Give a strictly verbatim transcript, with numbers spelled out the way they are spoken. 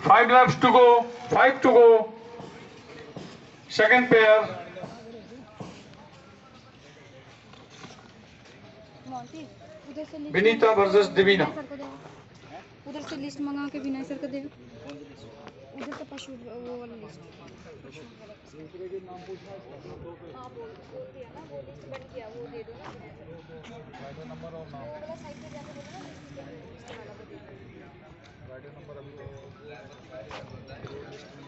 Five laps to go. Five to go. Second pair. उधर से list Vinita versus Divina. Sir को दे, उधर से लिस्ट मंगा के विनय सर को दे, उधर से पशु वो वाला लिस्ट दूसरे के नाम पूछना। हाँ बोल बोल दिया ना, वो लिस्ट बन गया, वो दे दो ना राइडर नंबर और नाम थोड़ा साइड पे जाके बोलो ना, लिस्ट वाला को दे दो राइडर नंबर अभी तो